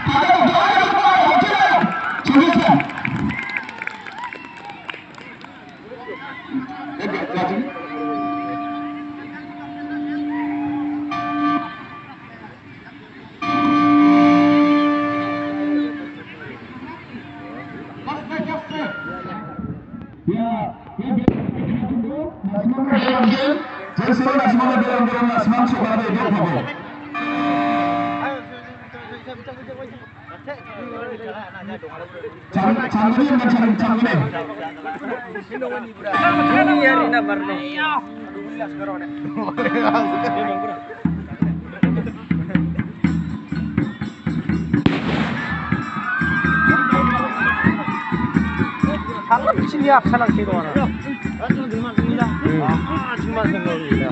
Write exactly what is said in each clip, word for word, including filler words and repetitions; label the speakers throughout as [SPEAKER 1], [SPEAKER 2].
[SPEAKER 1] 상관 미친이 악산한 개도 하나. 아, 정말 생각이다. 아, 정말 생각이다.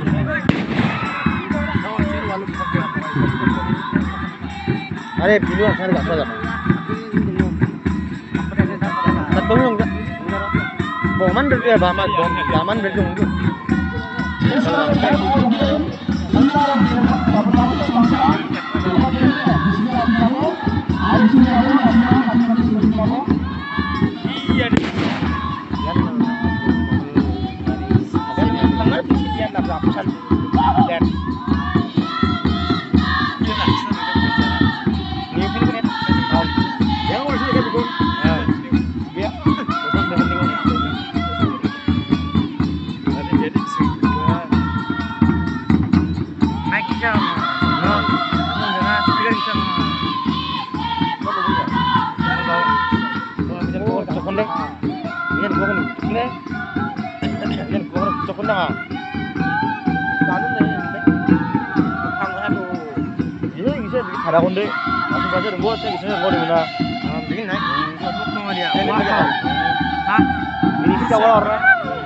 [SPEAKER 1] 아니, 비누랑 자리 맞춰잖아. 나 너무 용자. 뭐만 들게 봐만 너 나만 들게 온 거. Konde, langsung baca dan buat saya bisa ngomong di mana? Bikin naik. Buat sama dia. Hah? Ini kita awal orang.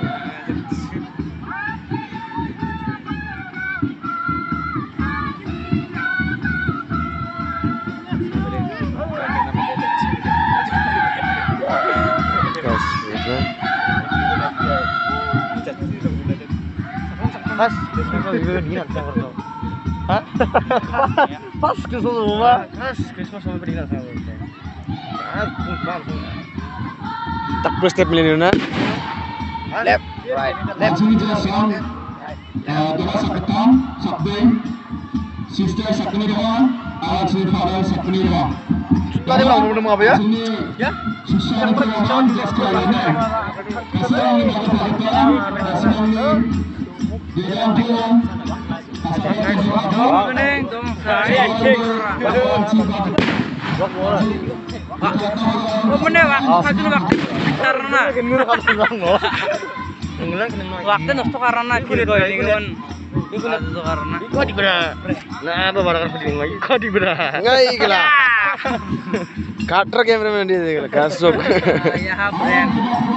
[SPEAKER 1] Pas, juga dingin saya bertahu. Hah? Pas ke semua. Pas ke semua berdina saya. Tak perlu step milenial. Left, right, left.
[SPEAKER 2] Sini jelaskan. Dua saketan, sabdeng, sister sakuni doang, alat sini father sakuni doang.
[SPEAKER 1] Tadi mau ngomong apa ya? Ya.
[SPEAKER 2] Susah itu orang jelaskan ini. Kasih ini bagi father, kasih ini. Dia pun.
[SPEAKER 3] Kuning dong saya cek. Oh bener waktu waktu karena waktu nafsu karena gitu ini kan. Itu nafsu karena.
[SPEAKER 1] Kau di belah. Nah apa barang peding lagi? Kau di belah. Ngai gila. Kater cameraman dia gila. Kasuk.
[SPEAKER 3] Ya habren.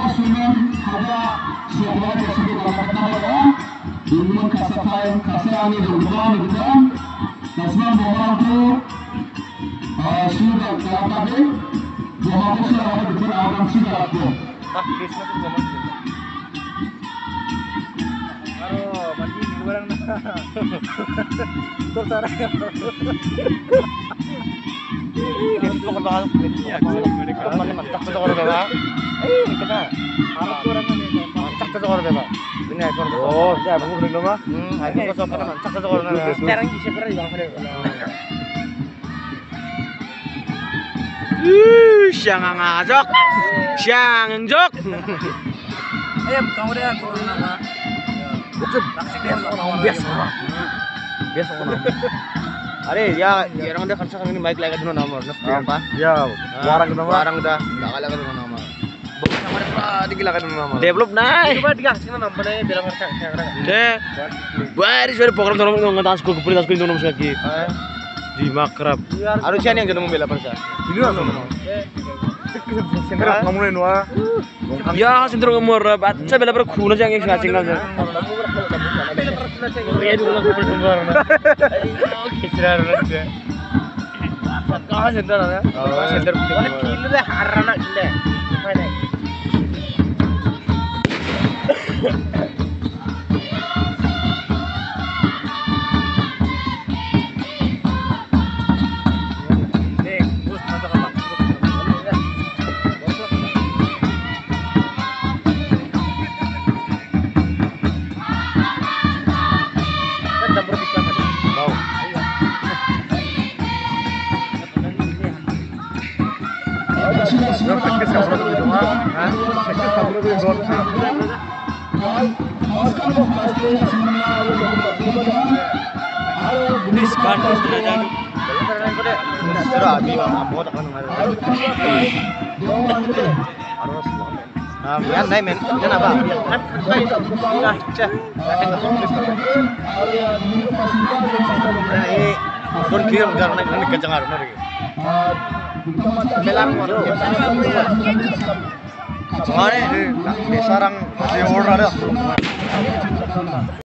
[SPEAKER 2] Ilmu kasafai kasani berubah gitu. Nasman bohong tu, sudah kelapa deh. Bohong tu sudah ada di alam sudah aku.
[SPEAKER 1] Ah, kisah tu bohong. Aro, mandi di barang na. Tur sarang. Ini tu kan bahas. Kemana mantak tu orang bela? Eh, ni kena. Arab tu orang ni mantak tu orang bela. Ini ekor. Oh, ya, bagus ni nama. Hmm, ini ekor tu mantak tu orang bela. Sekarang di seberang di bawah ni. Ih, siang ngajak. Siang njok.
[SPEAKER 3] Eh, kamu dah turun nama.
[SPEAKER 1] Betul. Orang biasa. Biasa orang. Are ya, ya orang dah kan sekarang ini baik lagi dengan nomor. Apa? Ya, barang nama. Barang dah. Tak kalah dengan nama. Bukan sama ada tiga dengan nama. Develop naik. Coba tiga sini nama nih bilang mereka. Deh. Baris baris program orang nggak tahu sekolah kuliah sekolah nomor lagi. Di Makrab. Harusnya yang jadi membela persa. Ini langsung. Sendiri ngomongin wah. Ya, sendiri ngomong rabat. Saya bela berkhuna jangan yang ngacing aja. Ya dulu aku berdengar. Kecilan aja. Kau sendiri ya? Kau sendiri. Kilo deh, harana kilo. Mana? Dek, praktis ka bro itu mah. Hah? Praktis ka bro itu gol.
[SPEAKER 3] Please can't just let
[SPEAKER 1] Sira abi mau tak kan harus Nah, yan naik men. Yan apa? Nah, cek. Ini don kirim jar naik naik kejangar nari. Belang mo. Semua ini di sarang di order ada.